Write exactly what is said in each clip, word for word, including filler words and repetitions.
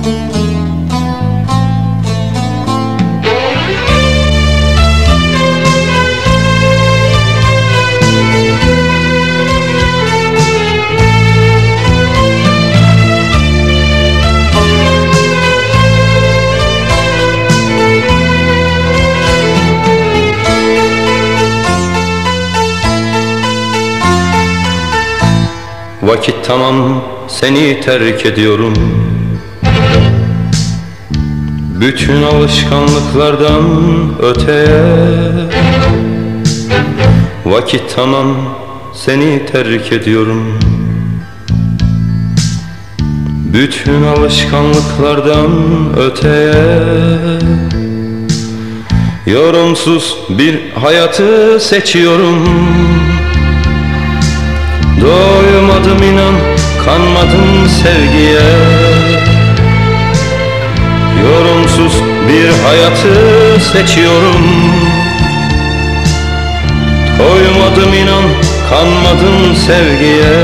Vakit tamam, seni terk ediyorum. Bütün alışkanlıklardan öteye. Vakit tamam, seni terk ediyorum. Bütün alışkanlıklardan öteye. Yorumsuz bir hayatı seçiyorum. Doymadım inan, kanmadım sevgiye. Yorumsuz bir hayatı seçiyorum. Doymadım inan, kanmadım sevgiye.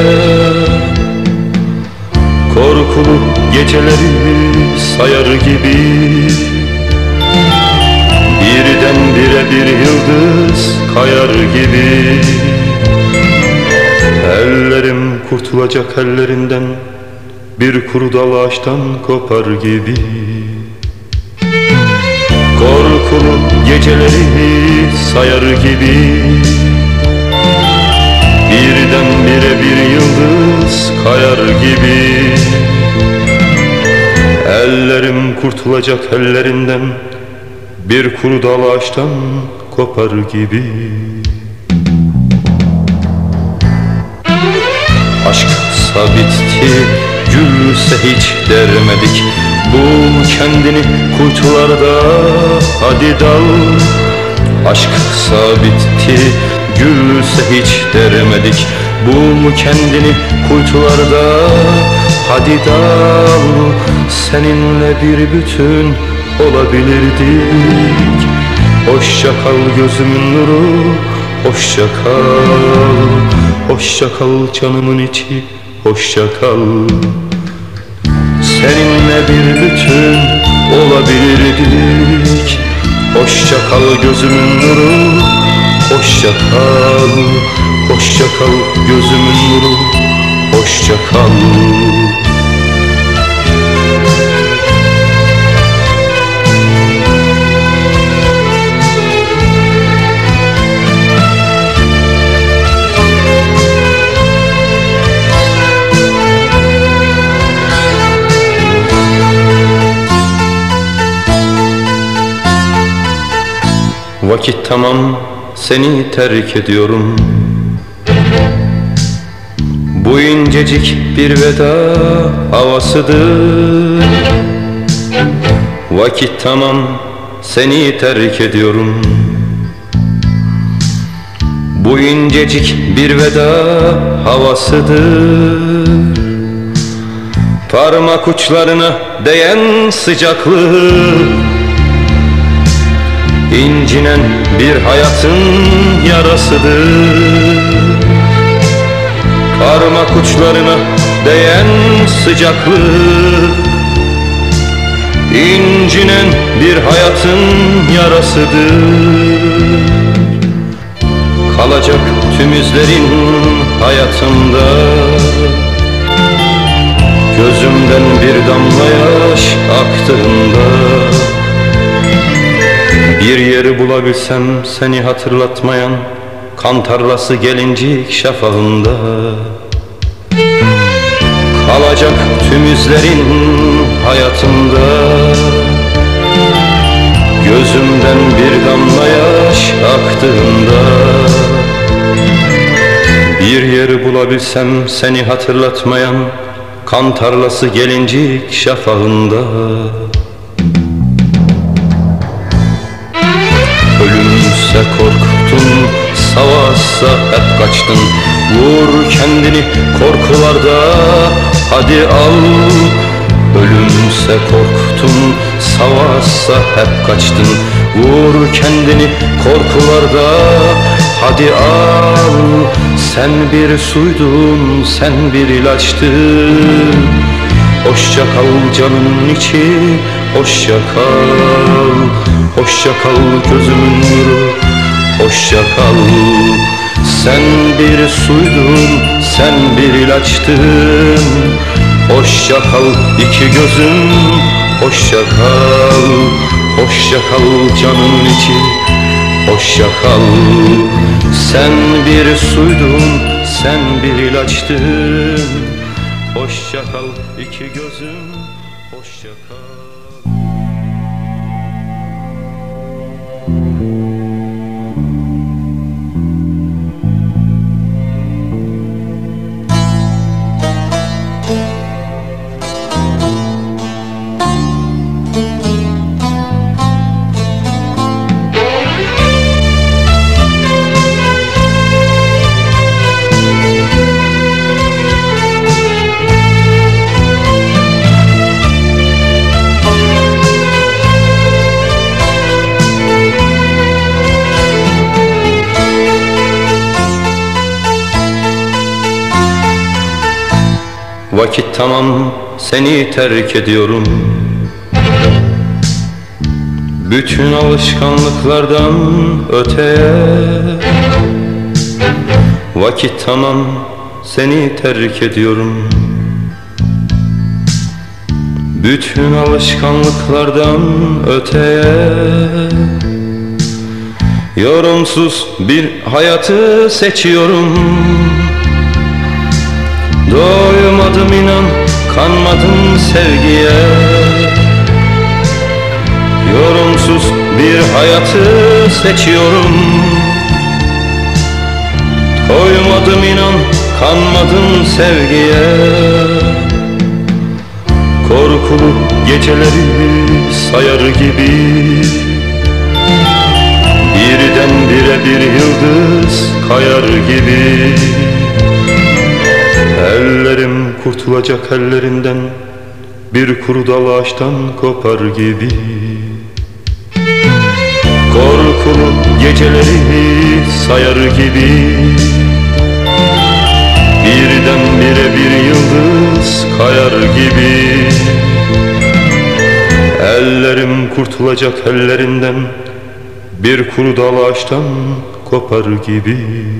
Korkulu geceleri sayar gibi birdenbire bir yıldız kayar gibi. Ellerim kurtulacak ellerinden, bir kuru dal ağaçtan kopar gibi. Korkulu geceleri sayar gibi birdenbire bir yıldız kayar gibi. Ellerim kurtulacak ellerinden, bir kuru dal ağaçtan kopar gibi. Aşksa bitti, gülse hiç dermedik. Bul kendini kuytularda, hadi dal. Aşksa bitti, gülse hiç dermedik. Bul kendini kuytularda, hadi dal. Seninle bir bütün olabilirdik. Hoşça kal gözümün nuru, hoşça kal. Hoşça kal canımın içi, hoşça kal. Seninle bir bütün olabilirdik. Hoşça kal gözümün nuru, hoşça kal. Hoşça kal gözümün nuru, hoşça kal. Vakit tamam, seni terk ediyorum. Bu incecik bir veda havasıdır. Vakit tamam, seni terk ediyorum. Bu incecik bir veda havasıdır. Parmak uçlarına değen sıcaklık, İncinen bir hayatın yarasıdır. Parmak uçlarına değen sıcaklık, İncinen bir hayatın yarasıdır. Kalacak tüm izlerin hayatımda, gözümden bir damla yaş aktığında. Bir yeri bulabilsem seni hatırlatmayan, kan tarlası gelincik şafağında. Kalacak tüm izlerin hayatımda, gözümden bir damla yaş aktığında. Bir yeri bulabilsem seni hatırlatmayan, kan tarlası gelincik şafağında. Ölümse korktun, savaşsa hep kaçtın. Vur kendini korkularda, hadi al. Ölümse korktun, savaşsa hep kaçtın. Vur kendini korkularda, hadi al. Sen bir suydun, sen bir ilaçtın. hoşça kal canımın içi, hoşça kal. Hoşça kal gözümün nuru, hoşça kal. Sen bir suydun, sen bir ilaçtın. Hoşça kal iki gözüm, hoşça kal. Hoşça kal canımın içi, hoşça kal. Sen bir suydun, sen bir ilaçtın. Hoşça kal iki gözüm, hoşça kal. Vakit tamam, seni terk ediyorum. Bütün alışkanlıklardan öteye. Vakit tamam, seni terk ediyorum. Bütün alışkanlıklardan öteye. Yorumsuz bir hayatı seçiyorum. Doymadım inan, kanmadım sevgiye. Yorumsuz bir hayatı seçiyorum. Doymadım inan, kanmadım sevgiye. Korkulu geceleri sayar gibi, birdenbire bir yıldız kayar gibi. Ellerim kurtulacak ellerinden, bir kuru dal ağaçtan kopar gibi. Korkulu geceleri sayar gibi, birdenbire bir yıldız kayar gibi. Ellerim kurtulacak ellerinden, bir kuru dal ağaçtan kopar gibi.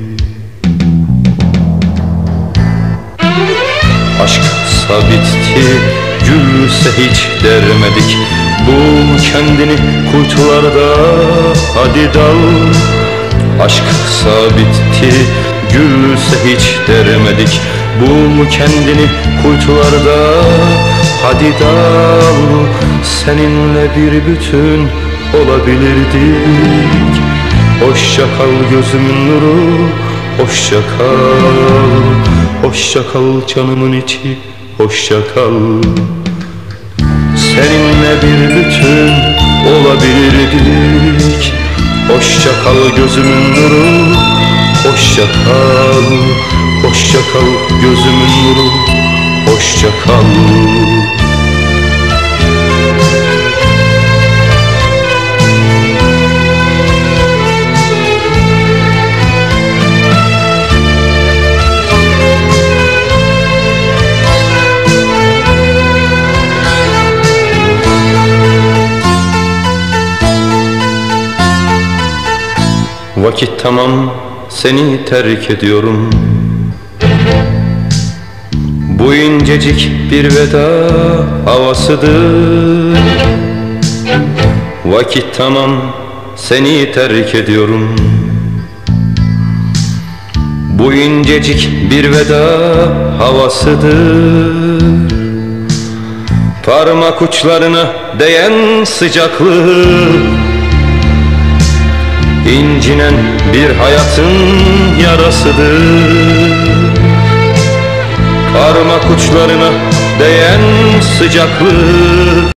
Aşksa bitti, gülse hiç dermedik. Bul kendini kuytularda, hadi dal. Aşksa bitti, gülse hiç dermedik. Bul kendini kuytularda, hadi dal. Seninle bir bütün olabilirdik. Hoşça kal gözümün nuru, hoşça kal. Hoşça kal canımın içi, hoşça kal. Seninle bir bütün olabilirdik. Hoşça kal gözümün nuru, hoşça kal. Hoşça kal gözümün nuru, hoşça kal. Vakit tamam, seni terk ediyorum. Bu incecik bir veda havasıdır. Vakit tamam, seni terk ediyorum. Bu incecik bir veda havasıdır. Parmak uçlarına değen sıcaklık, İncinen bir hayatın yarasıdır. Parmak uçlarına değen sıcaklık,